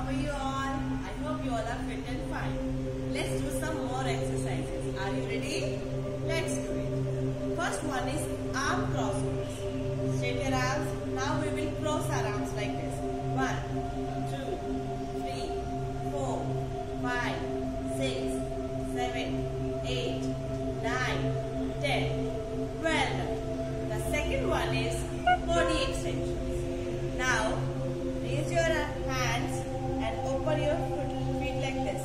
How are you all? I hope you all are fit and fine. Let's do some more exercises. Are you ready? Let's do it. First one is arm cross cross. Straight your arms. Now we will cross our arms like this. 1, 2, 3, 4, 5, 6, 7, 8, 9, 10, 12. The second one is body extensions. Now raise your hands and open your feet like this.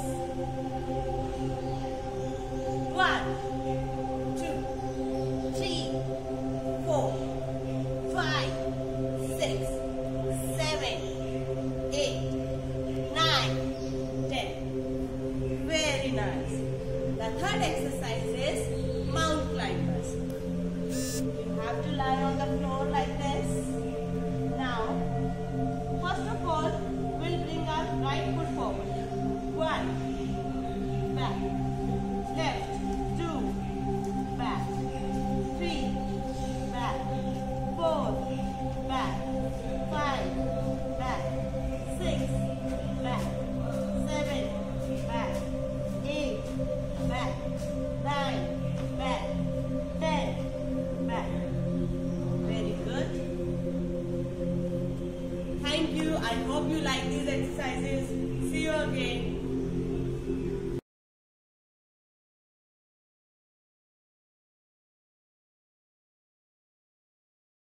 1, 2, 3, 4, 5, 6, 7, 8, 9, 10. Very nice. The third exercise is mount climbers. You have to lie on the floor like this. Now, first of all, we'll bring our right foot forward. 1, back, left, 2, back, 3, back, 4, back, 5, back, 6, back, 7, back, 8, back, 9, back, 10, back. Very good. Thank you. I hope you like these exercises. See you again.